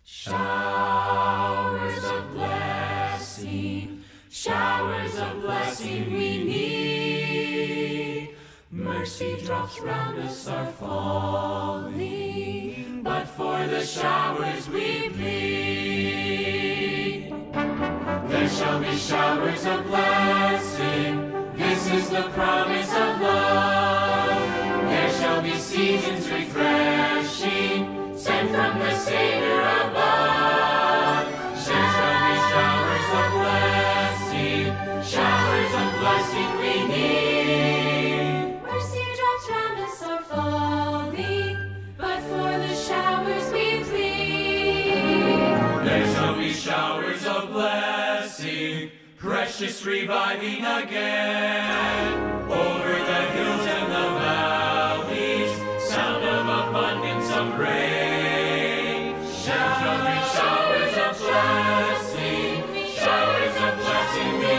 Showers of blessing we need. Mercy drops round us are falling, but for the showers we plead. There shall be showers of blessing, this is the promise of love. There shall be seasons refreshing, sent from the Savior above. There shall be showers of blessing, showers of blessing we need. Mercy drops round us are falling, but for the showers we plead. There shall be showers of blessing, precious reviving again, over the hills and the valleys, sound of abundance of rain. There shall be showers of blessing, showers of blessing we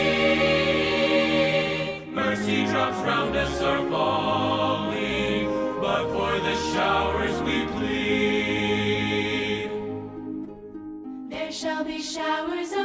need. Mercy drops round us are falling, but for the showers we plead. There shall be showers